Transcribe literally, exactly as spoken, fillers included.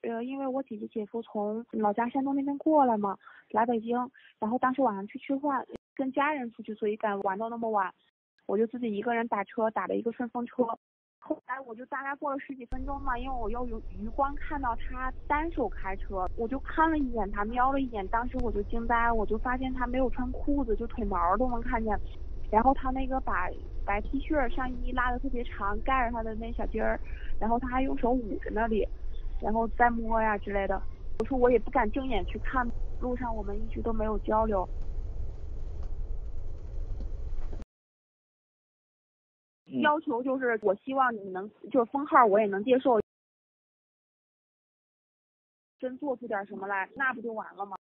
呃，因为我姐姐姐夫从老家山东那边过来嘛，来北京，然后当时晚上去吃饭，跟家人出去，所以敢玩到那么晚，我就自己一个人打车，打了一个顺风车。后来我就大概过了十几分钟嘛，因为我又有余光看到他单手开车，我就看了一眼他，瞄了一眼，当时我就惊呆，我就发现他没有穿裤子，就腿毛都能看见。然后他那个把白 T 恤上衣拉得特别长，盖着他的那小筋儿，然后他还用手捂着那里，然后再摸呀之类的。我说我也不敢正眼去看，路上我们一直都没有交流。要求就是我希望你能就是封号我也能接受，真做出点什么来，那不就完了吗？